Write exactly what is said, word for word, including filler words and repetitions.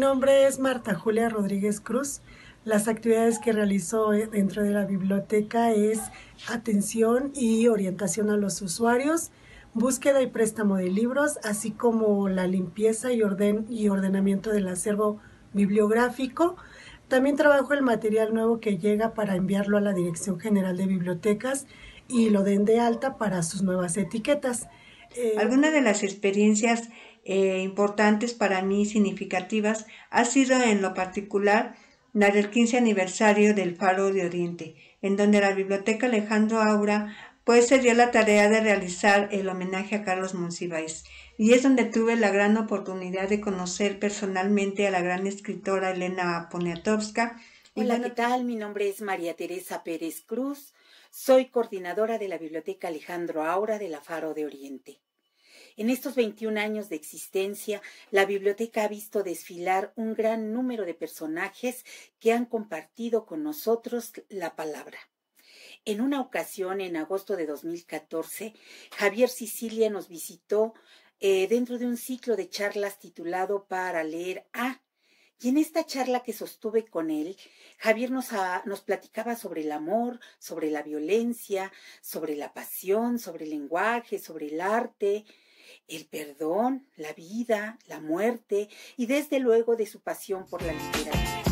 nombre es Marta Julia Rodríguez Cruz. Las actividades que realizo dentro de la biblioteca es atención y orientación a los usuarios, búsqueda y préstamo de libros, así como la limpieza y, orden, y ordenamiento del acervo bibliográfico. También trabajo el material nuevo que llega para enviarlo a la Dirección General de Bibliotecas y lo den de alta para sus nuevas etiquetas. Eh, Algunas de las experiencias eh, importantes para mí, significativas, ha sido en lo particular la del quince aniversario del Faro de Oriente, en donde la Biblioteca Alejandro Aura pues se dio la tarea de realizar el homenaje a Carlos Monsiváis, y es donde tuve la gran oportunidad de conocer personalmente a la gran escritora Elena Poniatowska. Hola, ¿qué tal? Mi nombre es María Teresa Pérez Cruz, soy coordinadora de la Biblioteca Alejandro Aura de la Faro de Oriente. En estos veintiún años de existencia, la biblioteca ha visto desfilar un gran número de personajes que han compartido con nosotros la palabra. En una ocasión, en agosto de dos mil catorce, Javier Sicilia nos visitó eh, dentro de un ciclo de charlas titulado Para leer a. Y en esta charla que sostuve con él, Javier nos, a, nos platicaba sobre el amor, sobre la violencia, sobre la pasión, sobre el lenguaje, sobre el arte, el perdón, la vida, la muerte y desde luego de su pasión por la literatura.